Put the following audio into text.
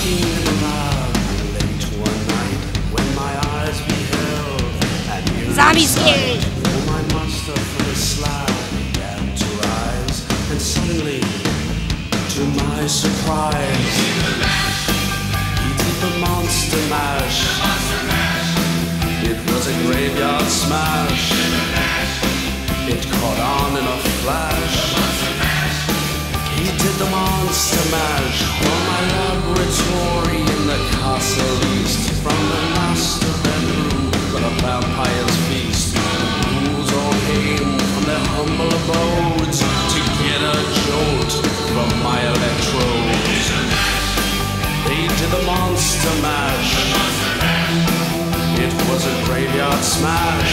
Walking in the lab late one night, when my eyes beheld an Zombie scary. my master from the slab began to rise, and suddenly, to my surprise, he did the monster mash. It was a graveyard smash. It caught on in a flash. He did the monster mash from my laboratory in the castle east, from the master bedroom for a vampire's feast. The ghouls all came from their humble abodes to get a jolt from my electrodes. They did the monster mash. It was a graveyard smash.